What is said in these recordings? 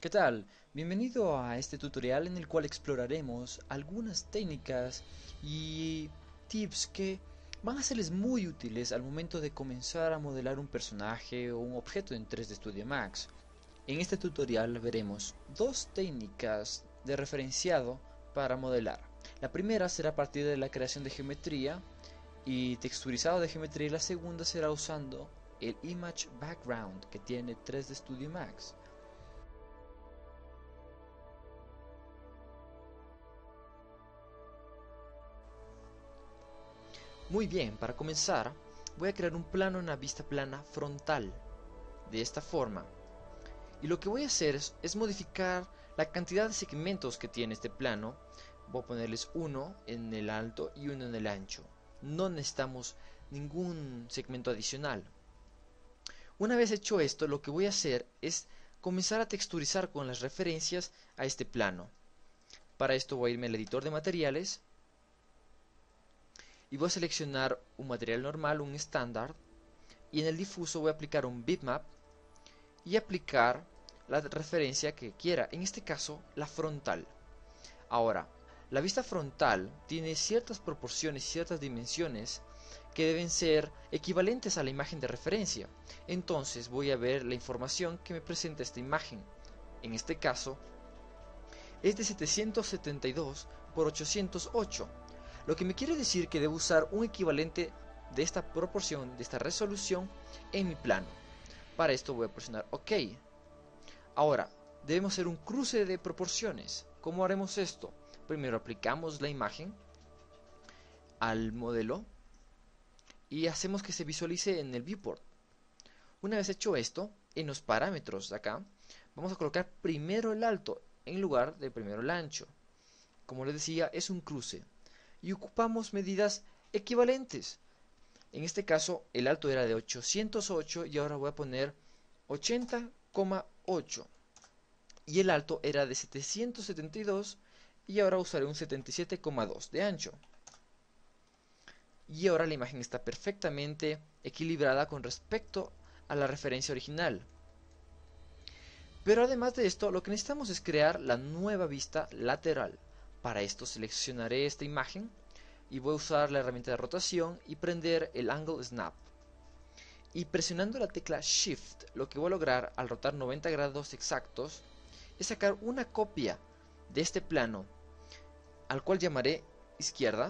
¿Qué tal? Bienvenido a este tutorial en el cual exploraremos algunas técnicas y tips que van a serles muy útiles al momento de comenzar a modelar un personaje o un objeto en 3D Studio Max. En este tutorial veremos dos técnicas de referenciado para modelar. La primera será a partir de la creación de geometría y texturizado de geometría, y la segunda será usando el Image Background que tiene 3D Studio Max. Muy bien, para comenzar voy a crear un plano en la vista plana frontal, de esta forma. Y lo que voy a hacer es modificar la cantidad de segmentos que tiene este plano. Voy a ponerles uno en el alto y uno en el ancho. No necesitamos ningún segmento adicional. Una vez hecho esto, lo que voy a hacer es comenzar a texturizar con las referencias a este plano. Para esto voy a irme al editor de materiales y voy a seleccionar un material normal, un estándar, y en el difuso voy a aplicar un bitmap y aplicar la referencia que quiera, en este caso la frontal. Ahora, la vista frontal tiene ciertas proporciones y ciertas dimensiones que deben ser equivalentes a la imagen de referencia. Entonces voy a ver la información que me presenta esta imagen. En este caso es de 772 por 808, lo que me quiere decir que debo usar un equivalente de esta proporción, de esta resolución, en mi plano. Para esto voy a presionar OK. Ahora, debemos hacer un cruce de proporciones. ¿Cómo haremos esto? Primero aplicamos la imagen al modelo y hacemos que se visualice en el viewport. Una vez hecho esto, en los parámetros de acá, vamos a colocar primero el alto en lugar de primero el ancho. Como les decía, es un cruce y ocupamos medidas equivalentes. En este caso, el alto era de 808 y ahora voy a poner 80,8. Y el alto era de 772 y ahora usaré un 77,2 de ancho. Y ahora la imagen está perfectamente equilibrada con respecto a la referencia original. Pero además de esto, lo que necesitamos es crear la nueva vista lateral. Para esto seleccionaré esta imagen y voy a usar la herramienta de rotación y prender el Angle Snap. Y presionando la tecla Shift, lo que voy a lograr al rotar 90 grados exactos es sacar una copia de este plano, al cual llamaré izquierda,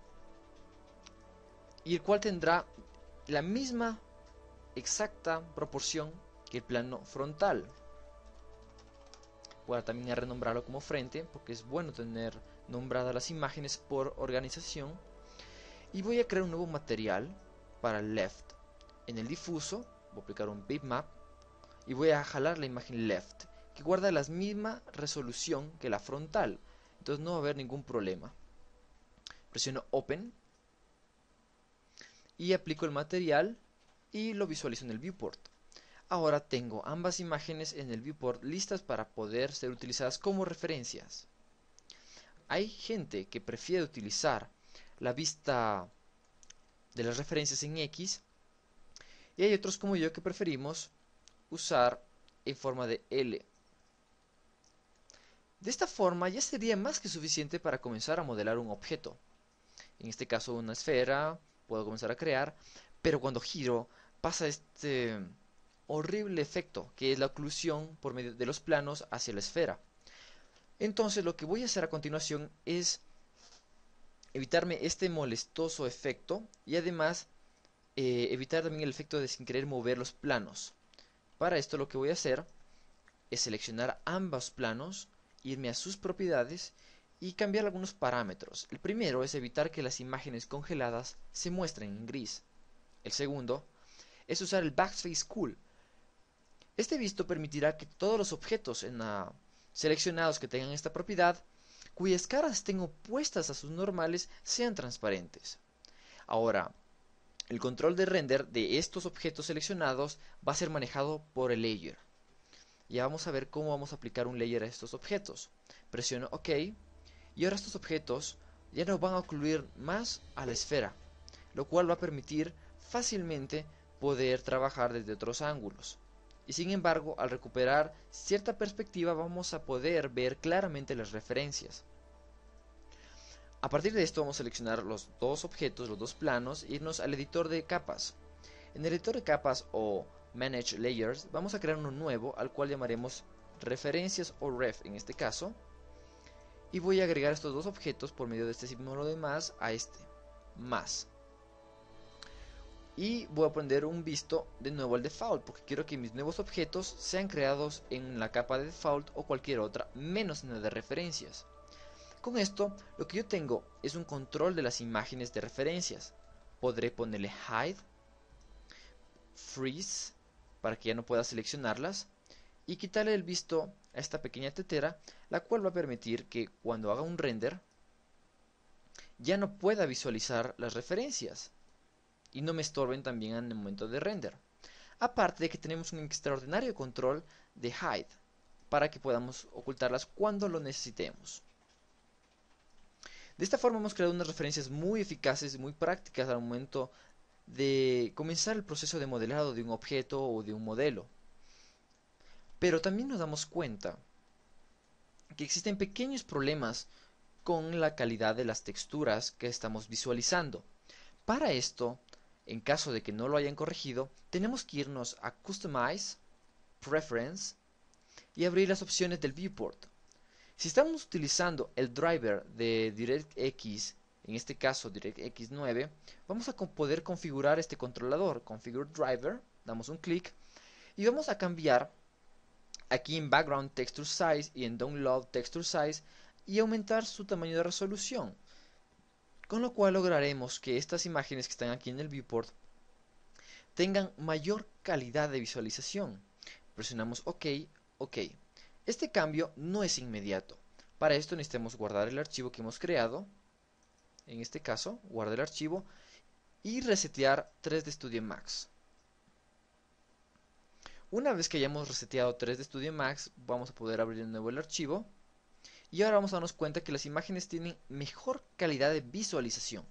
y el cual tendrá la misma exacta proporción que el plano frontal. Voy a también a renombrarlo como frente, porque es bueno tener nombradas las imágenes por organización. Y voy a crear un nuevo material para el left. En el difuso voy a aplicar un bitmap y voy a jalar la imagen left, que guarda la misma resolución que la frontal, entonces no va a haber ningún problema. Presiono Open y aplico el material y lo visualizo en el viewport. Ahora tengo ambas imágenes en el viewport listas para poder ser utilizadas como referencias. Hay gente que prefiere utilizar la vista de las referencias en X y hay otros como yo que preferimos usar en forma de L. De esta forma ya sería más que suficiente para comenzar a modelar un objeto. En este caso una esfera, puedo comenzar a crear, pero cuando giro pasa este horrible efecto que es la oclusión por medio de los planos hacia la esfera. Entonces lo que voy a hacer a continuación es evitarme este molestoso efecto y además evitar también el efecto de sin querer mover los planos. Para esto lo que voy a hacer es seleccionar ambos planos, irme a sus propiedades y cambiar algunos parámetros. El primero es evitar que las imágenes congeladas se muestren en gris. El segundo es usar el Backspace Cool. Este visto permitirá que todos los objetos seleccionados que tengan esta propiedad, cuyas caras estén opuestas a sus normales, sean transparentes. Ahora, el control de render de estos objetos seleccionados va a ser manejado por el layer. Ya vamos a ver cómo vamos a aplicar un layer a estos objetos. Presiono OK y ahora estos objetos ya no van a ocluir más a la esfera, lo cual va a permitir fácilmente poder trabajar desde otros ángulos. y sin embargo al recuperar cierta perspectiva vamos a poder ver claramente las referencias. A partir de esto vamos a seleccionar los dos objetos, los dos planos, e irnos al editor de capas. En el editor de capas o Manage Layers vamos a crear uno nuevo al cual llamaremos referencias o ref en este caso, y voy a agregar estos dos objetos por medio de este símbolo de más a este más, y voy a poner un visto de nuevo al default porque quiero que mis nuevos objetos sean creados en la capa de default o cualquier otra menos en la de referencias. Con esto lo que yo tengo es un control de las imágenes de referencias. Podré ponerle hide, freeze para que ya no pueda seleccionarlas, y quitarle el visto a esta pequeña tetera, la cual va a permitir que cuando haga un render ya no pueda visualizar las referencias y no me estorben también en el momento de render. Aparte de que tenemos un extraordinario control de hide para que podamos ocultarlas cuando lo necesitemos. De esta forma hemos creado unas referencias muy eficaces y muy prácticas al momento de comenzar el proceso de modelado de un objeto o de un modelo. Pero también nos damos cuenta que existen pequeños problemas con la calidad de las texturas que estamos visualizando. Para esto, en caso de que no lo hayan corregido, tenemos que irnos a Customize, Preference y abrir las opciones del viewport. Si estamos utilizando el driver de DirectX, en este caso DirectX 9, vamos a poder configurar este controlador. Configure Driver, damos un clic y vamos a cambiar aquí en Background Texture Size y en Download Texture Size y aumentar su tamaño de resolución, con lo cual lograremos que estas imágenes que están aquí en el viewport tengan mayor calidad de visualización. Presionamos OK, OK. Este cambio no es inmediato. Para esto necesitamos guardar el archivo que hemos creado. En este caso, guarda el archivo y resetear 3D Studio Max. Una vez que hayamos reseteado 3D Studio Max, vamos a poder abrir de nuevo el archivo. Y ahora vamos a darnos cuenta que las imágenes tienen mejor calidad de visualización.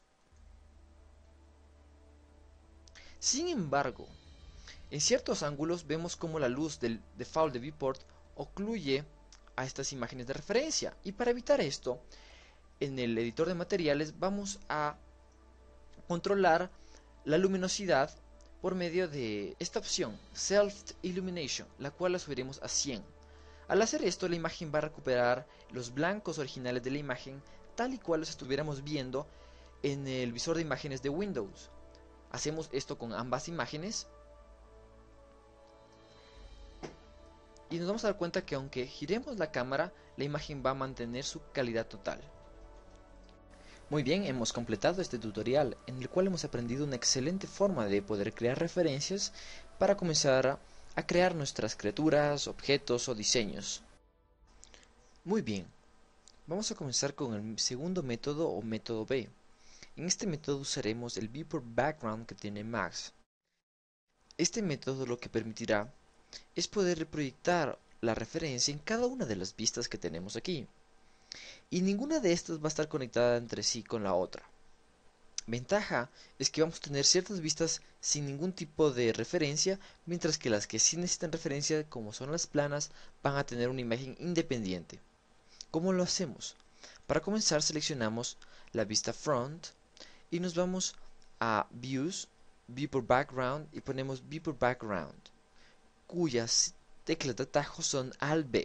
Sin embargo, en ciertos ángulos vemos como la luz del default de viewport ocluye a estas imágenes de referencia. Y para evitar esto, en el editor de materiales vamos a controlar la luminosidad por medio de esta opción, Self Illumination, la cual la subiremos a 100. Al hacer esto, la imagen va a recuperar los blancos originales de la imagen tal y cual los estuviéramos viendo en el visor de imágenes de Windows. Hacemos esto con ambas imágenes y nos vamos a dar cuenta que aunque giremos la cámara, la imagen va a mantener su calidad total. Muy bien, hemos completado este tutorial en el cual hemos aprendido una excelente forma de poder crear referencias para comenzar a crear nuestras criaturas, objetos o diseños. Muy bien, vamos a comenzar con el segundo método o método B. En este método usaremos el Viewport Background que tiene Max. Este método lo que permitirá es poder proyectar la referencia en cada una de las vistas que tenemos aquí. Y ninguna de estas va a estar conectada entre sí con la otra. Ventaja es que vamos a tener ciertas vistas sin ningún tipo de referencia, mientras que las que sí necesitan referencia, como son las planas, van a tener una imagen independiente. ¿Cómo lo hacemos? Para comenzar seleccionamos la vista Front y nos vamos a Views, Viewport Background y ponemos Viewport Background, cuyas teclas de atajo son Alt+B.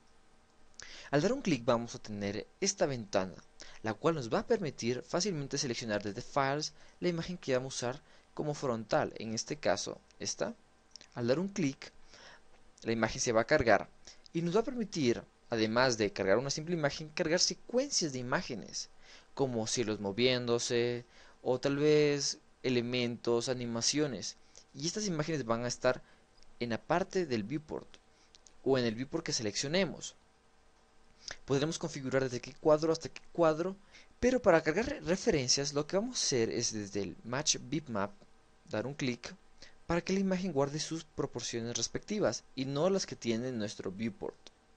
Al dar un clic vamos a tener esta ventana, la cual nos va a permitir fácilmente seleccionar desde Files la imagen que vamos a usar como frontal, en este caso esta. Al dar un clic, la imagen se va a cargar y nos va a permitir, además de cargar una simple imagen, cargar secuencias de imágenes, como cielos moviéndose o tal vez elementos, animaciones. Y estas imágenes van a estar en la parte del viewport o en el viewport que seleccionemos. Podremos configurar desde qué cuadro hasta qué cuadro, pero para cargar referencias lo que vamos a hacer es desde el Match Bitmap dar un clic para que la imagen guarde sus proporciones respectivas y no las que tiene nuestro viewport.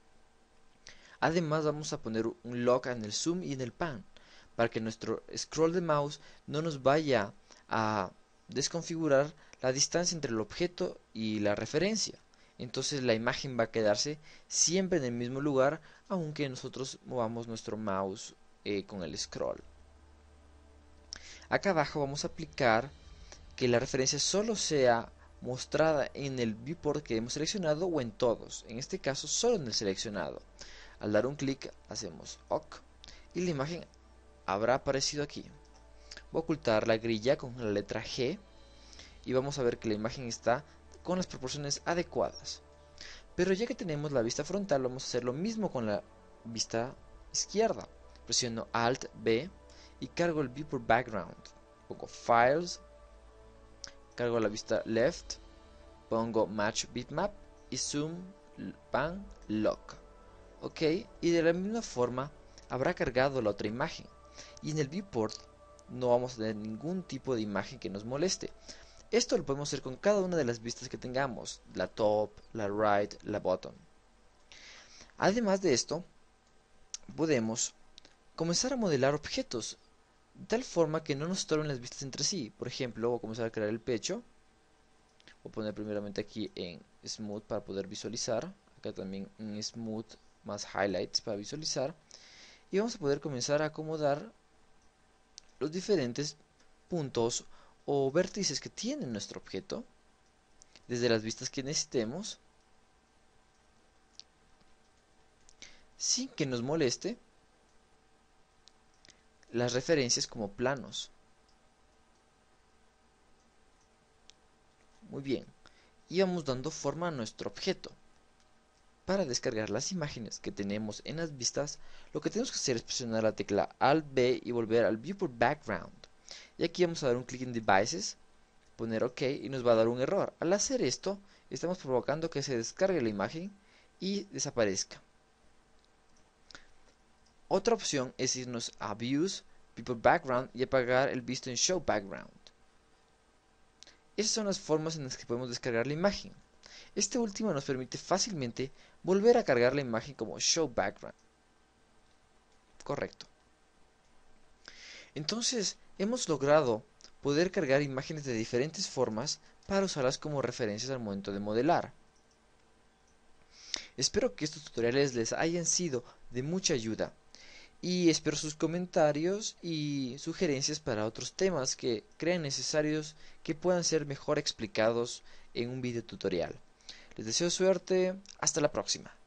Además vamos a poner un lock en el zoom y en el pan para que nuestro scroll de mouse no nos vaya a desconfigurar la distancia entre el objeto y la referencia. Entonces la imagen va a quedarse siempre en el mismo lugar, aunque nosotros movamos nuestro mouse con el scroll. Acá abajo vamos a aplicar que la referencia solo sea mostrada en el viewport que hemos seleccionado o en todos. En este caso solo en el seleccionado. Al dar un clic hacemos OK y la imagen habrá aparecido aquí. Voy a ocultar la grilla con la letra G y vamos a ver que la imagen está con las proporciones adecuadas. Pero ya que tenemos la vista frontal, vamos a hacer lo mismo con la vista izquierda. Presiono Alt B y cargo el Viewport Background. Pongo Files, cargo la vista Left, pongo Match Bitmap y Zoom Pan Lock. Ok, y de la misma forma habrá cargado la otra imagen. Y en el Viewport no vamos a tener ningún tipo de imagen que nos moleste. Esto lo podemos hacer con cada una de las vistas que tengamos, la top, la right, la bottom. Además de esto, podemos comenzar a modelar objetos de tal forma que no nos estorben las vistas entre sí. Por ejemplo, voy a comenzar a crear el pecho. Voy a poner primeramente aquí en Smooth para poder visualizar. Acá también en Smooth más Highlights para visualizar. Y vamos a poder comenzar a acomodar los diferentes puntos o vértices que tiene nuestro objeto desde las vistas que necesitemos sin que nos moleste las referencias como planos. Muy bien, y vamos dando forma a nuestro objeto. Para descargar las imágenes que tenemos en las vistas, lo que tenemos que hacer es presionar la tecla Alt B y volver al Viewport Background. Y aquí vamos a dar un clic en Devices, poner OK y nos va a dar un error. Al hacer esto, estamos provocando que se descargue la imagen y desaparezca. Otra opción es irnos a Views, Viewport Background y apagar el visto en Show Background. Esas son las formas en las que podemos descargar la imagen. Este último nos permite fácilmente volver a cargar la imagen como Show Background. Correcto. Entonces, hemos logrado poder cargar imágenes de diferentes formas para usarlas como referencias al momento de modelar. Espero que estos tutoriales les hayan sido de mucha ayuda y espero sus comentarios y sugerencias para otros temas que crean necesarios que puedan ser mejor explicados en un video tutorial. Les deseo suerte, hasta la próxima.